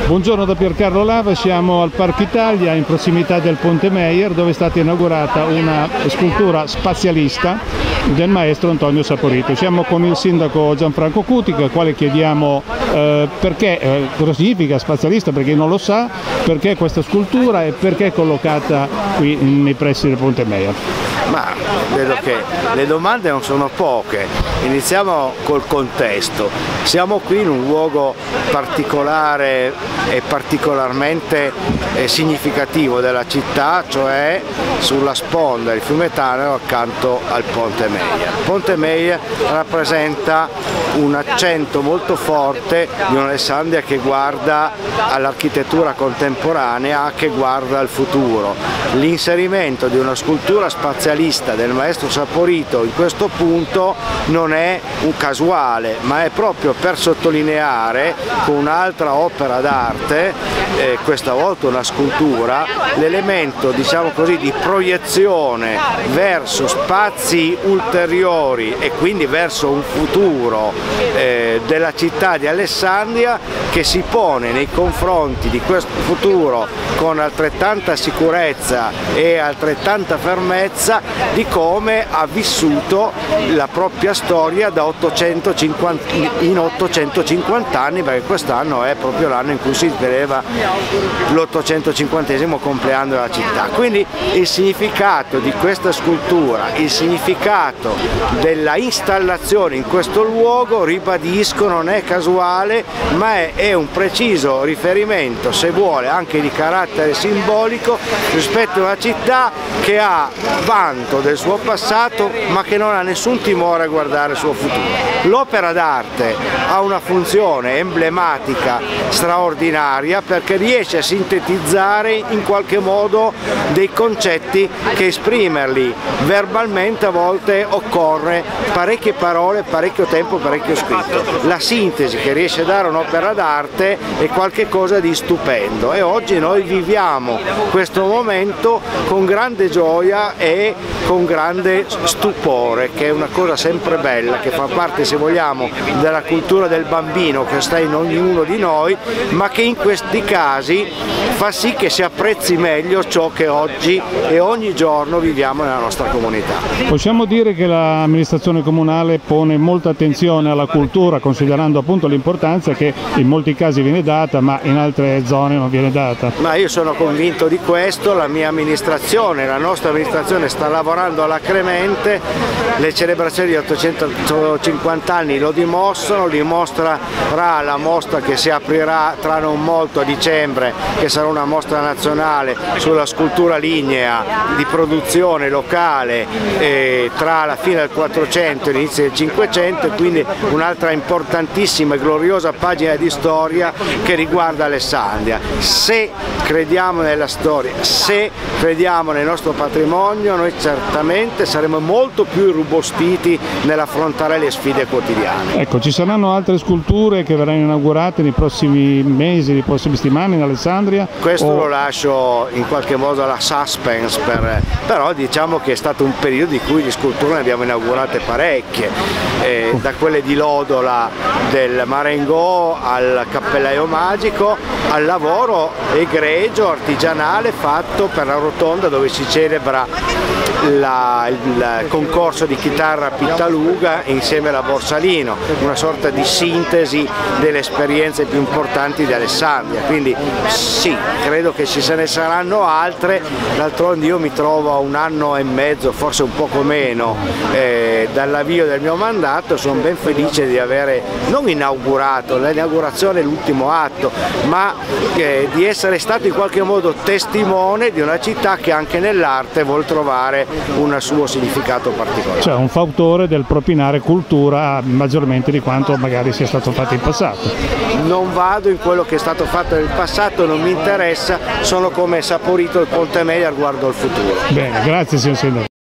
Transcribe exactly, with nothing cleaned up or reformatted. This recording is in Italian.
Buongiorno da Piercarlo Lava, siamo al Parco Italia in prossimità del Ponte Meyer, dove è stata inaugurata una scultura spazialista del maestro Antonio Saporito. Siamo con il sindaco Gianfranco Cutica, al quale chiediamo eh, perché, eh, cosa significa spazialista, perché non lo sa, perché questa scultura e perché è collocata qui nei pressi del Ponte Meyer. Ma vedo che le domande non sono poche. Iniziamo col contesto. Siamo qui in un luogo particolare e particolarmente eh, significativo della città, cioè sulla sponda del fiume Tanaro accanto al Ponte Meyer. Il Ponte Meyer rappresenta un accento molto forte di un'Alessandria che guarda all'architettura contemporanea, che guarda al futuro. L'inserimento di una scultura spazialista del maestro Saporito in questo punto non è un casuale, ma è proprio per sottolineare con un'altra opera d'arte, eh, questa volta una scultura, l'elemento, diciamo così, di proiezione verso spazi ulteriori e quindi verso un futuro eh, della città di Alessandria, che si pone nei confronti di questo futuro con altrettanta sicurezza e altrettanta fermezza di come ha vissuto la propria storia da ottocentocinquanta, in ottocentocinquanta anni, perché quest'anno è proprio l'anno in cui si celebra l'ottocentocinquantesimo compleanno della città. Quindi il significato di questa scultura, il significato della installazione in questo luogo, ribadisco, non è casuale, ma è, è un preciso riferimento, se vuole anche di carattere simbolico, rispetto a una città che ha vanto del suo passato ma che non ha nessun timore a guardare il suo futuro. L'opera d'arte ha una funzione emblematica straordinaria, perché riesce a sintetizzare in qualche modo dei concetti che esprimerli verbalmente a volte occorre parecchie parole, parecchio tempo, parecchio scritto. La sintesi che riesce a dare un'opera d'arte è qualcosa di stupendo, e oggi noi viviamo questo momento con grande gioia e con grande stupore, che è una cosa sempre bella, che fa parte, se vogliamo, della cultura del bambino che sta in ognuno di noi, ma che in questi casi fa sì che si apprezzi meglio ciò che oggi e ogni giorno viviamo nella nostra comunità. Possiamo dire che l'amministrazione comunale pone molta attenzione alla cultura, considerando appunto l'importanza che in molti casi viene data, ma in altre zone non viene data. Ma io sono convinto di questo, la mia amministrazione, la nostra amministrazione sta lavorando alacremente, le celebrazioni di ottocentocinquanta anni lo dimostrano, lo dimostrerà la mostra che si aprirà tra non molto a dicembre, che sarà una mostra nazionale sulla scultura lignea di produzione locale eh, tra la fine del quattrocento e l'inizio del cinquecento, e quindi un'altra importantissima e gloriosa pagina di storia che riguarda Alessandria. Se crediamo nella storia, se crediamo nel nostro patrimonio, noi certamente saremo molto più irrobustiti nell'affrontare le sfide quotidiane. Ecco, ci saranno altre sculture che verranno inaugurate nei prossimi mesi, nei prossimi settimane in Alessandria? Questo o... lo lascio in qualche modo alla suspense, per... però diciamo che è stato un periodo di cui di sculture ne abbiamo inaugurate parecchie, eh, da quelle di Lodola del Marengo al Cappellaio Magico, al lavoro egregio, artigianale fatto per la Rotonda, dove si celebra la, il concorso di chitarra Pittaluga insieme alla Borsalino, una sorta di sintesi delle esperienze più importanti di Alessandria. Quindi sì, credo che ci se ne saranno altre. D'altronde io mi trovo a un anno e mezzo, forse un poco meno, eh, dall'avvio del mio mandato. Sono ben felice di avere non inaugurato, l'inaugurazione è l'ultimo atto, ma eh, di essere stato in qualche modo testimone di una città che anche nell'arte vuol trovare un suo significato particolare. Cioè un fautore del propinare cultura maggiormente di quanto magari sia stato fatto in passato. Non vado in quello che è stato fatto nel passato, non mi interessa, sono come Saporito il Ponte Meyer, guardo al futuro. Bene, grazie signor Sindaco.